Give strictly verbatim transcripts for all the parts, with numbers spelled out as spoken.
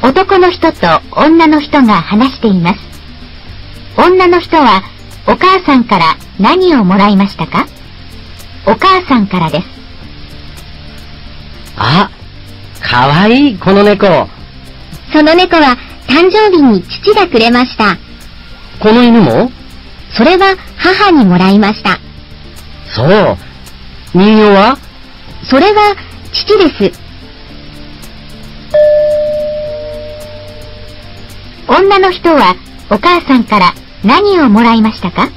男の人と女の人が話しています。女の人はお母さんから何をもらいましたか？お母さんからです。 あ、かわいいこの猫。 その猫は誕生日に父がくれました。 この犬も？ それは母にもらいました。 そう。人形は？ それは父です。 女の人はお母さんから何をもらいましたか？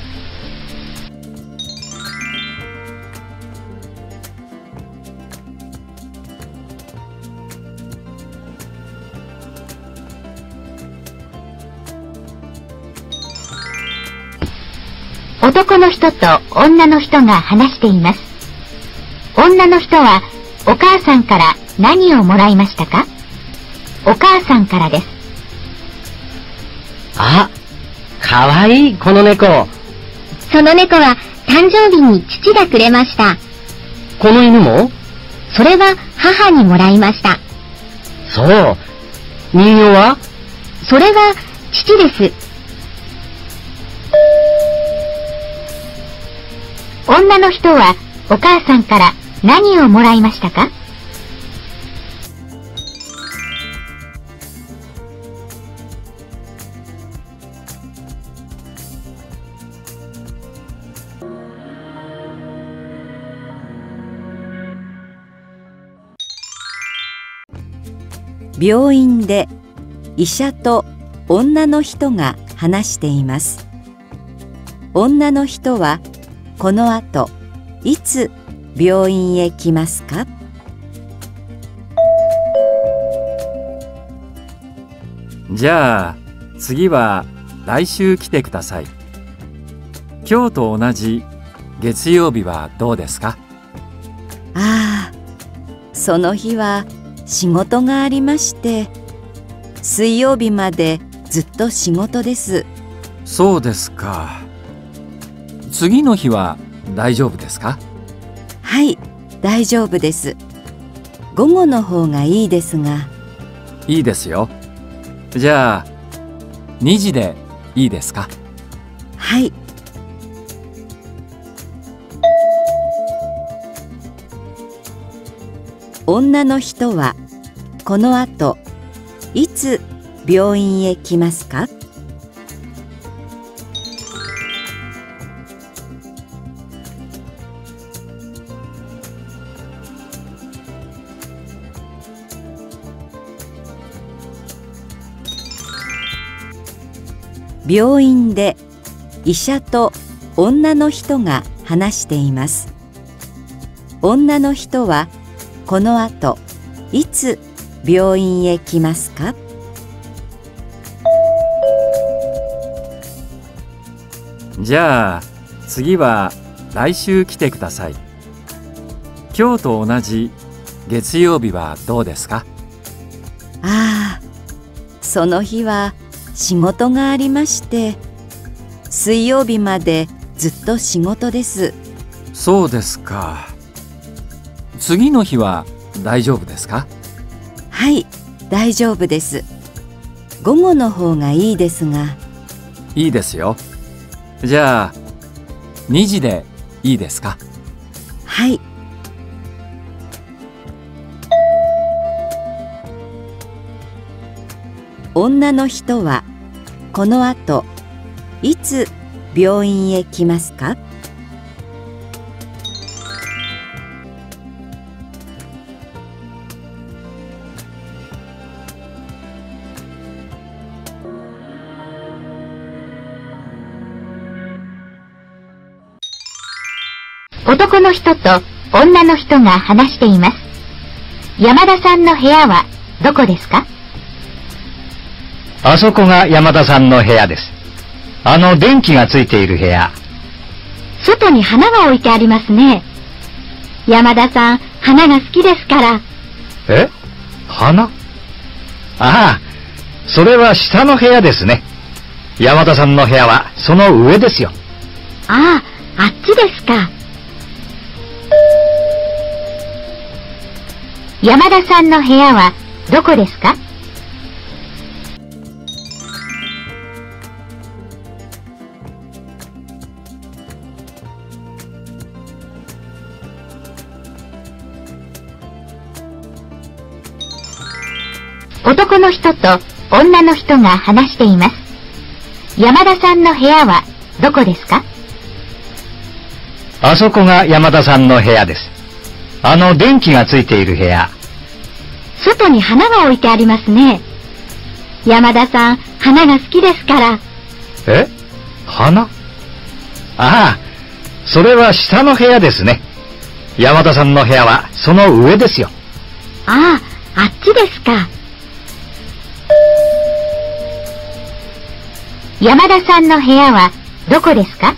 男の人と女の人が話しています。女の人はお母さんから何をもらいましたか？お母さんからです。 あ、かわいいこの猫。 その猫は誕生日に父がくれました。 この犬も？ それは母にもらいました。 そう。人形は？ それは父です。 女の人はお母さんから何をもらいましたか？ 病院で医者と女の人が話しています。女の人はこの後いつ病院へ来ますか？ じゃあ次は来週来てください。今日と同じ月曜日はどうですか？ ああ、その日は仕事がありまして、水曜日までずっと仕事です。 そうですか。次の日は大丈夫ですか？ はい、大丈夫です。午後の方がいいですが。 いいですよ。じゃあにじでいいですか？ はい。女の人はこの後いつ病院へ来ますか？病院で医者と女の人が話しています。女の人はこの後いつ病院へ来ますか？ じゃあ次は来週来てください。今日と同じ月曜日はどうですか？ ああ、その日は仕事がありまして、水曜日までずっと仕事です。 そうですか。次の日は大丈夫ですか？ はい、大丈夫です。午後の方がいいですが。 いいですよ。じゃあにじでいいですか？ はい。女の人はこの後いつ病院へ来ますか？ 男の人と女の人が話しています。山田さんの部屋はどこですか？ あそこが山田さんの部屋です。あの電気がついている部屋。 外に花が置いてありますね。山田さん、花が好きですから。 え？花？ああ、それは下の部屋ですね。山田さんの部屋はその上ですよ。 ああ、あっちですか。山田さんの部屋はどこですか？ 男の人と女の人が話しています。山田さんの部屋はどこですか？ あそこが山田さんの部屋です。あの電気がついている部屋。 外に花が置いてありますね。山田さん、花が好きですから。 え？花？ああ、それは下の部屋ですね。山田さんの部屋はその上ですよ。 ああ、あっちですか。 山田さんの部屋はどこですか？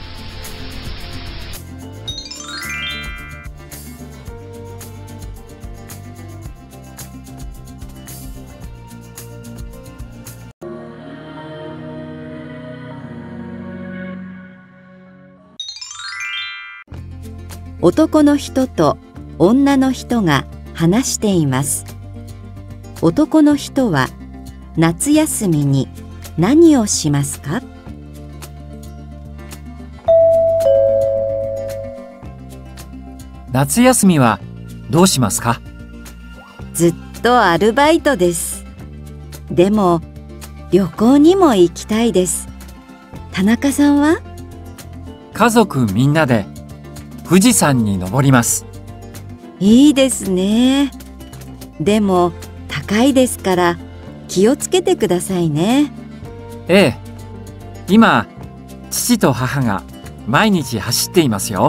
男の人と女の人が話しています。男の人は夏休みに何をしますか？ 夏休みはどうしますか？ ずっとアルバイトです。でも旅行にも行きたいです。田中さんは？ 家族みんなで富士山に登ります。 いいですね。でも高いですから気をつけてくださいね。 ええ、今父と母が毎日走っていますよ。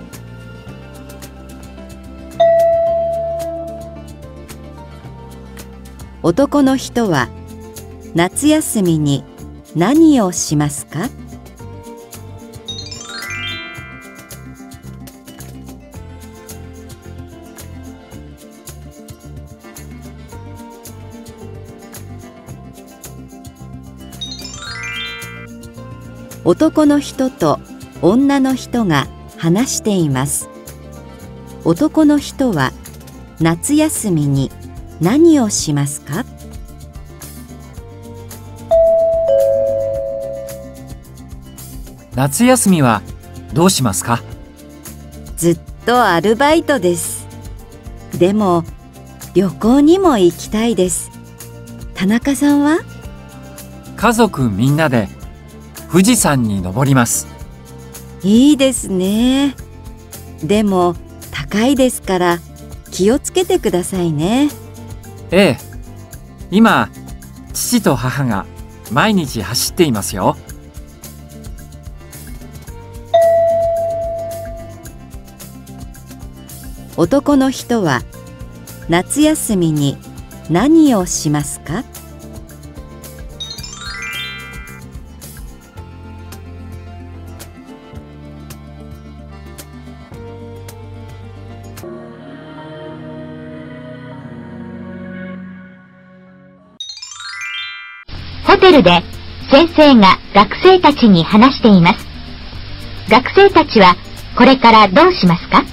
男の人は夏休みに何をしますか？男の人と女の人が話しています。男の人は夏休みに何をしますか？ 夏休みはどうしますか？ ずっとアルバイトです。でも旅行にも行きたいです。田中さんは？ 家族みんなで富士山に登ります。 いいですね。でも高いですから気をつけてくださいね。 ええ、今父と母が毎日走っていますよ。 男の人は夏休みに何をしますか？ ホテルで先生が学生たちに話しています。学生たちはこれからどうしますか？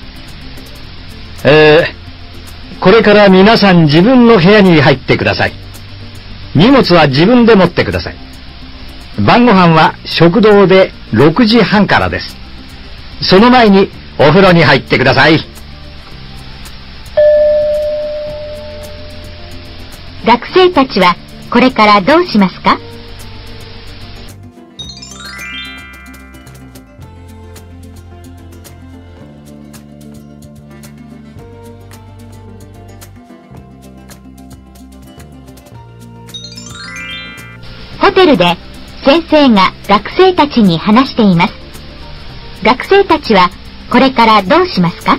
えー、これから皆さん自分の部屋に入ってください。荷物は自分で持ってください。晩ご飯は食堂でろくじはんからです。その前にお風呂に入ってください。 学生たちはこれからどうしますか？ホテルで先生が学生たちに話しています。学生たちはこれからどうしますか？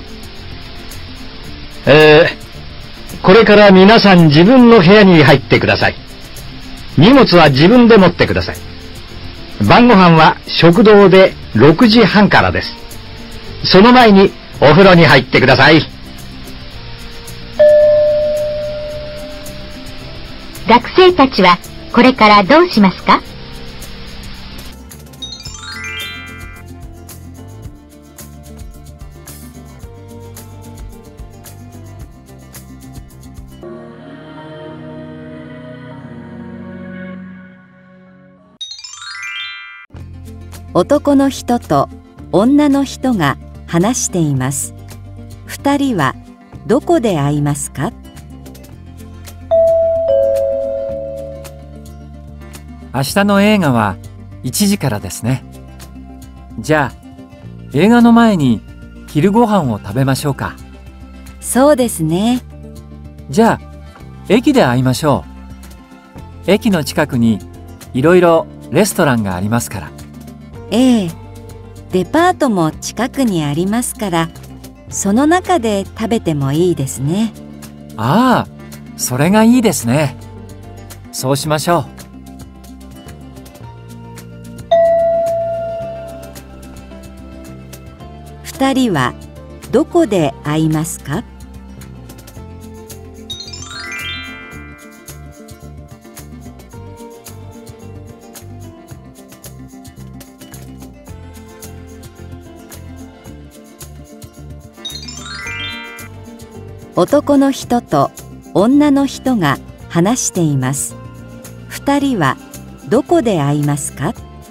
えー、これから皆さん自分の部屋に入ってください。荷物は自分で持ってください。晩ご飯は食堂でろくじはんからです。その前にお風呂に入ってください。 学生たちはこれからどうしますか？ 男の人と女の人が話しています。二人はどこで会いますか？ 明日の映画はいちじからですね。じゃあ、映画の前に昼ご飯を食べましょうか。 そうですね。 じゃあ、駅で会いましょう。駅の近くにいろいろレストランがありますから。 ええ、デパートも近くにありますから、その中で食べてもいいですね。 ああ、それがいいですね。そうしましょう。 二人はどこで会いますか？男の人と女の人が話しています。二人はどこで会いますか？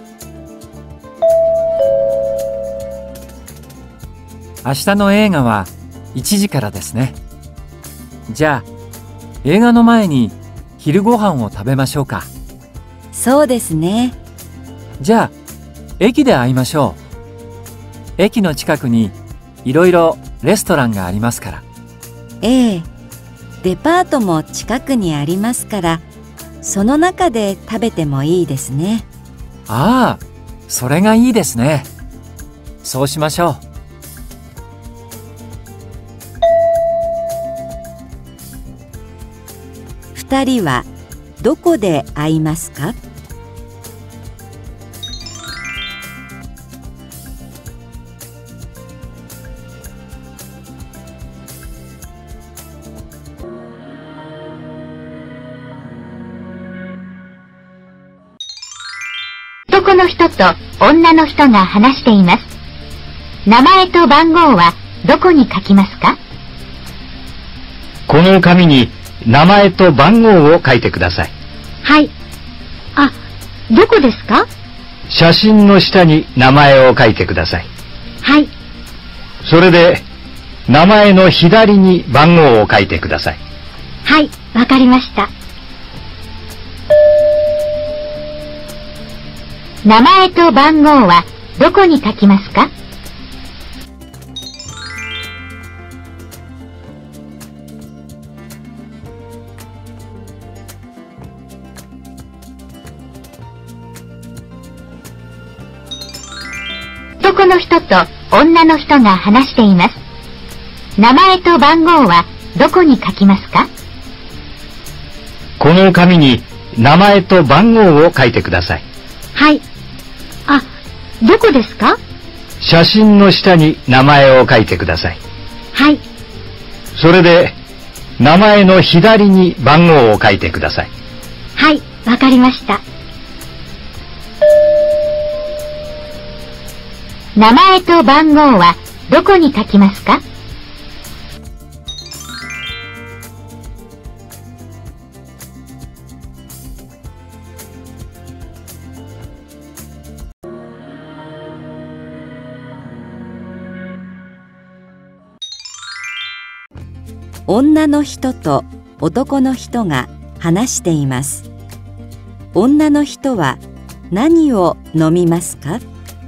明日の映画はいちじからですね。じゃあ、映画の前に昼ご飯を食べましょうか。 そうですね。 じゃあ、駅で会いましょう。駅の近くにいろいろレストランがありますから。 ええ、デパートも近くにありますから、その中で食べてもいいですね。 ああ、それがいいですね。そうしましょう。 二人はどこで会いますか？ 男の人と女の人が話しています。名前と番号はどこに書きますか？ この紙に名前と番号を書いてください。 はい。あ、どこですか？ 写真の下に名前を書いてください。 はい。 それで、名前の左に番号を書いてください。 はい、わかりました。 名前と番号はどこに書きますか？男の人と女の人が話しています。名前と番号はどこに書きますか？ この紙に名前と番号を書いてください。 はい。あ、どこですか？ 写真の下に名前を書いてください。 はい。 それで、名前の左に番号を書いてください。 はい、わかりました。 名前と番号はどこに書きますか？ 女の人と男の人が話しています。女の人は何を飲みますか？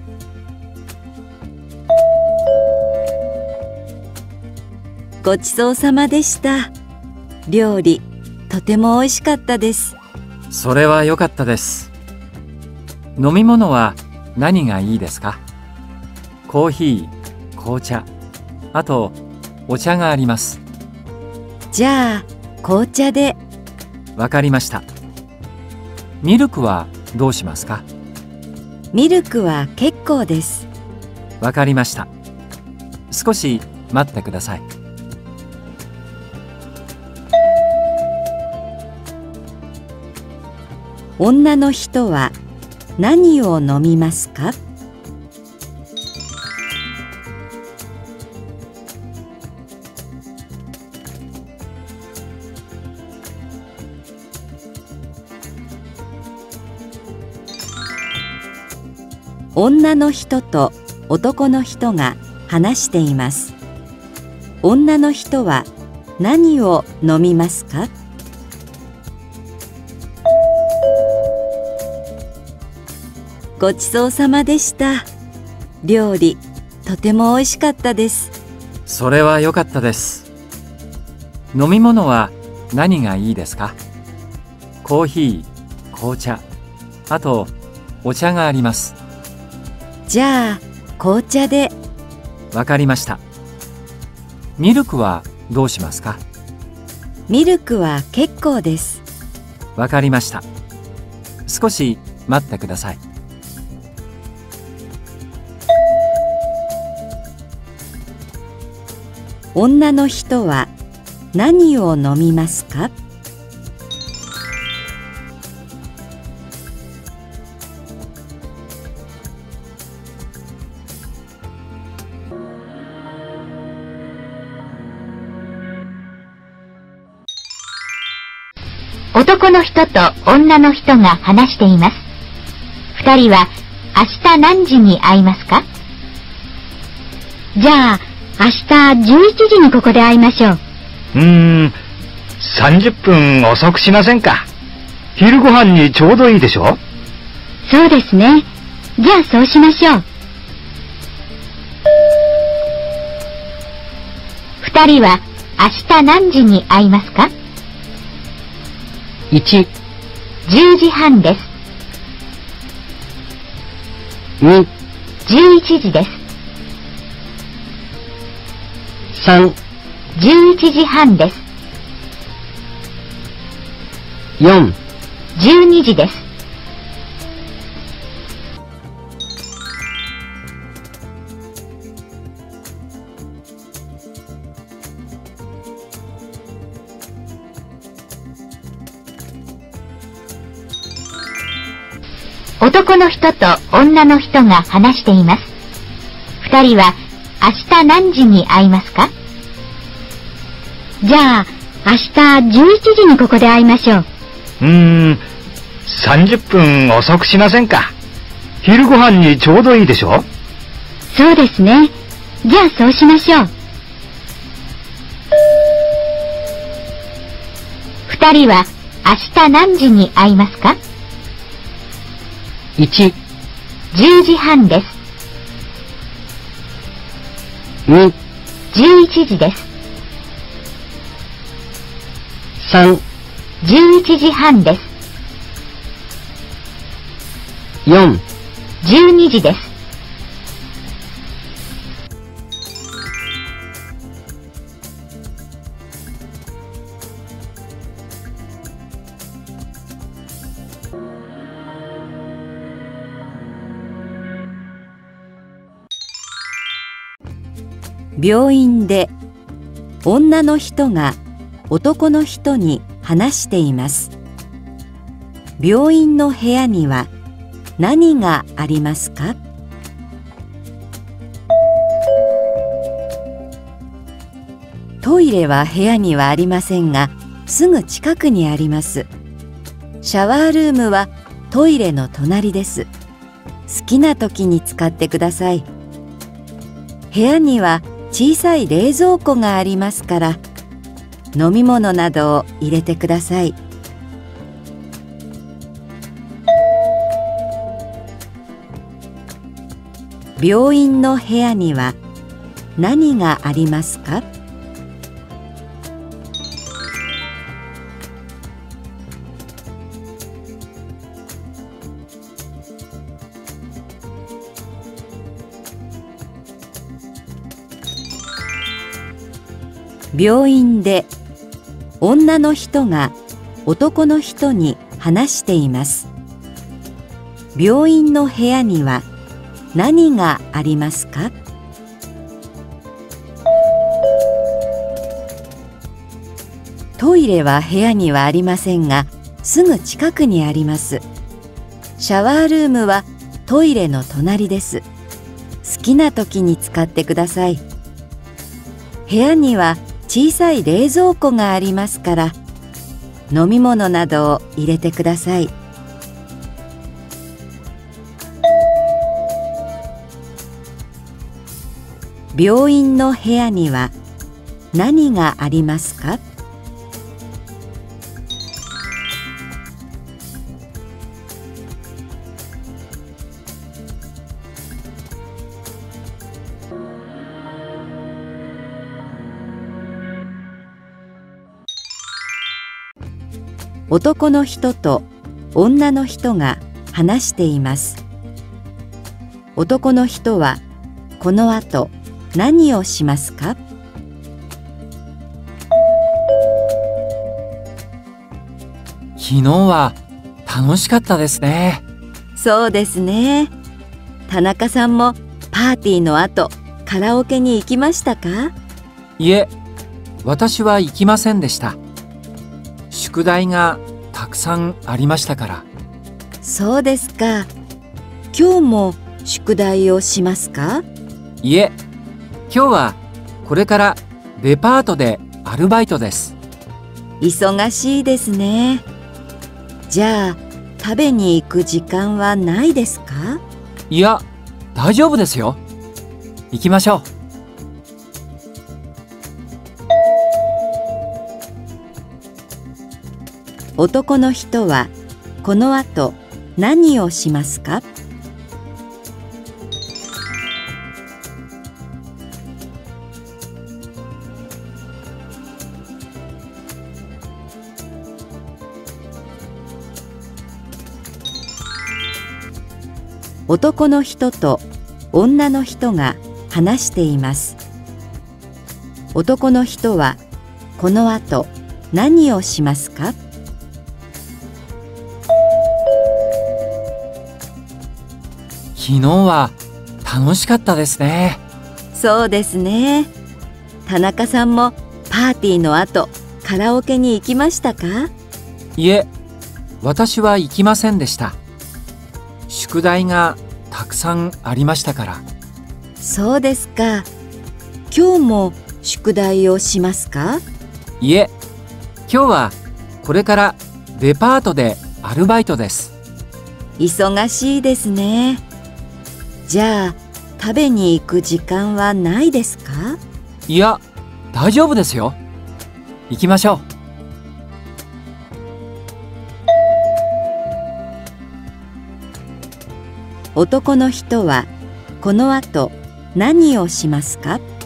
ごちそうさまでした。料理、とても美味しかったです。 それは良かったです。飲み物は何がいいですか？コーヒー、紅茶、あとお茶があります。 じゃあ、紅茶で。 わかりました。ミルクはどうしますか？ ミルクは結構です。 わかりました。少し待ってください。 女の人は何を飲みますか？女の人と男の人が話しています。女の人は何を飲みますか？ ごちそうさまでした。料理、とても美味しかったです。 それは良かったです。飲み物は何がいいですか？コーヒー、紅茶、あとお茶があります。 じゃあ、紅茶で。 わかりました。ミルクはどうしますか？ ミルクは結構です。 わかりました。少し待ってください。 女の人は何を飲みますか？ 男の人と女の人が話しています。二人は明日何時に会いますか？ じゃあ、明日じゅういちじにここで会いましょう。 うーん、さんじゅっぷん遅くしませんか？昼ご飯にちょうどいいでしょ？ そうですね。じゃあそうしましょう。 二人は明日何時に会いますか？ いち、 じゅうじはんです。 に、 じゅういちじです。 さん、 じゅういちじはんです。 よん、 じゅうにじです。男の人と女の人が話しています。二人は明日何時に会いますか？ じゃあ、明日じゅういちじにここで会いましょう。 うーん、さんじゅっぷん遅くしませんか？昼ご飯にちょうどいいでしょ？ そうですね。じゃあそうしましょう。 二人は明日何時に会いますか？ いち、 じゅうじはんです。 に、 じゅういちじです。 さん、 じゅういちじはんです。 よん、 じゅうにじです。 病院で女の人が男の人に話しています。病院の部屋には何がありますか？トイレは部屋にはありませんが、すぐ近くにあります。シャワールームはトイレの隣です。好きな時に使ってください。部屋には小さい冷蔵庫がありますから、飲み物などを入れてください。病院の部屋には何がありますか？病院で女の人が男の人に話しています。病院の部屋には何がありますか？トイレは部屋にはありませんが、すぐ近くにあります。シャワールームはトイレの隣です。好きな時に使ってください。部屋には小さい冷蔵庫がありますから、飲み物などを入れてください。病院の部屋には何がありますか？ 男の人と女の人が話しています。男の人はこの後何をしますか？ 昨日は楽しかったですね。 そうですね。田中さんもパーティーの後カラオケに行きましたか？ いえ、私は行きませんでした。宿題がたくさんありましたから。 そうですか。今日も宿題をしますか？ いえ、今日はこれからデパートでアルバイトです。 忙しいですね。じゃあ食べに行く時間はないですか？ いや、大丈夫ですよ。行きましょう。 男の人はこの後何をしますか？男の人と女の人が話しています。男の人はこの後何をしますか？ 昨日は楽しかったですね。 そうですね。田中さんもパーティーの後カラオケに行きましたか？ いえ、私は行きませんでした。宿題がたくさんありましたから。 そうですか。今日も宿題をしますか？ いえ、今日はこれからデパートでアルバイトです。 忙しいですね。じゃあ食べに行く時間はないですか？ いや、大丈夫ですよ。行きましょう。 男の人はこの後何をしますか？